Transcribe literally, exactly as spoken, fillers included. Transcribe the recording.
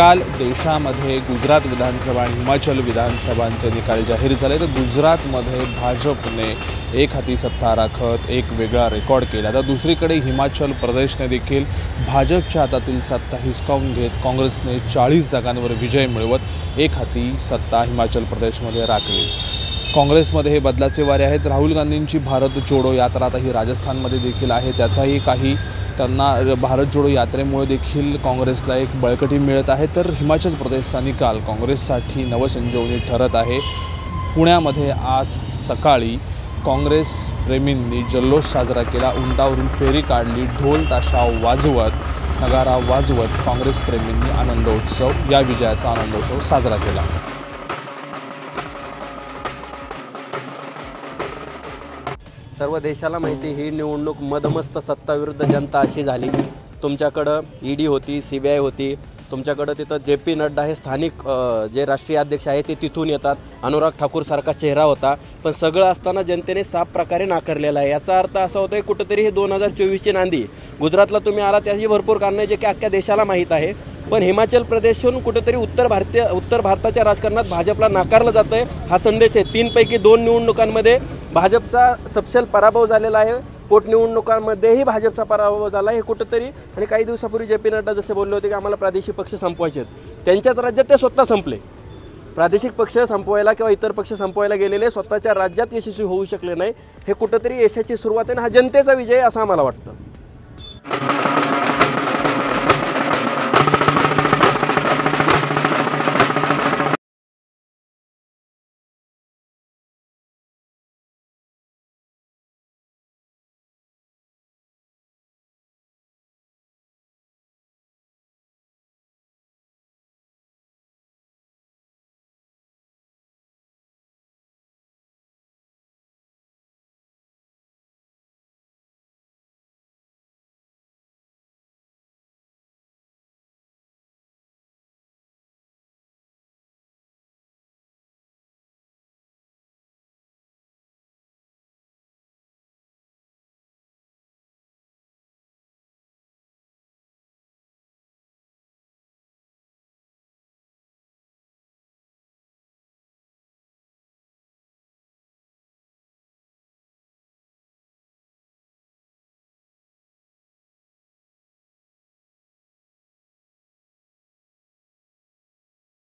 काल देशामध्ये गुजरात विधानसभा आणि हिमाचल विधानसभांचे निकाल जाहीर झाले। तर गुजरातमध्ये भाजपने एक हाती सत्ता राखत एक वेगळा रेकॉर्ड केला। तर दुसरीकडे हिमाचल प्रदेशने देखील भाजपच्या हातातील सत्ता हिसकावून घेत काँग्रेसने चाळीस जागांवर विजय मिळवत एक हाती सत्ता हिमाचल प्रदेशमध्ये राखली। काँग्रेसमध्ये हे बदलाचे वारे आहेत। राहुल गांधींची भारत जोडो यात्रा आता ही राजस्थानमध्ये देखील आहे। त्याचाही काही त्यांना भारत जोडो यात्रेमुळे देखील काँग्रेसला एक बळकटी मिळत आहे। तर हिमाचल प्रदेशचा निकाल काँग्रेससाठी नवसंजीवनी ठरत आहे। पुण्यामध्ये आज सकाळी काँग्रेस प्रेमींनी जल्लोष साजरा केला, उंटावरून फेरी काढली, ढोल ताशा वाजवत नगारा वाजवत काँग्रेस प्रेमींनी आनंदोत्सव या विजयाचा आनंदोत्सव साजरा केला। सर्व देशाला माहिती ही निवडणूक मदमस्त सत्ता विरुद्ध जनता अशी झाली। तुमच्याकडं ईडी होती, सीबीआय होती, तुमच्याकडं तिथं जे पी नड्डा हे स्थानिक जे राष्ट्रीय अध्यक्ष आहेत ते तिथून येतात, अनुराग ठाकूर सारखा चेहरा होता, पण सगळं असताना जनतेने साफ प्रकारे नाकारलेला आहे। याचा अर्थ असा होतोय कुठेतरी हे दोन हजार चोवीसची नांदी गुजरातला तुम्ही आला त्याची भरपूर कारणं जे की अख्ख्या देशाला माहीत आहे, पण हिमाचल प्रदेशहून कुठेतरी उत्तर भारतीय उत्तर भारताच्या राजकारणात भाजपला नाकारलं जातं आहे हा संदेश आहे। तीनपैकी दोन निवडणुकांमध्ये भाजपचा सपशेल पराभव झालेला आहे, पोटनिवडणुकांमध्येही भाजपचा पराभव झाला आहे कुठेतरी। आणि काही दिवसापूर्वी जे पी नड्डा जसे बोलले होते की आम्हाला प्रादेशिक पक्ष संपवायचे आहेत, त्यांच्याच राज्यात ते स्वतः संपले। प्रादेशिक पक्ष संपवायला किंवा इतर पक्ष संपवायला गेलेले स्वतःच्या राज्यात यशस्वी होऊ शकले नाही। हे कुठेतरी यशाची सुरुवात आहे, हा जनतेचा विजय असं आम्हाला वाटतं।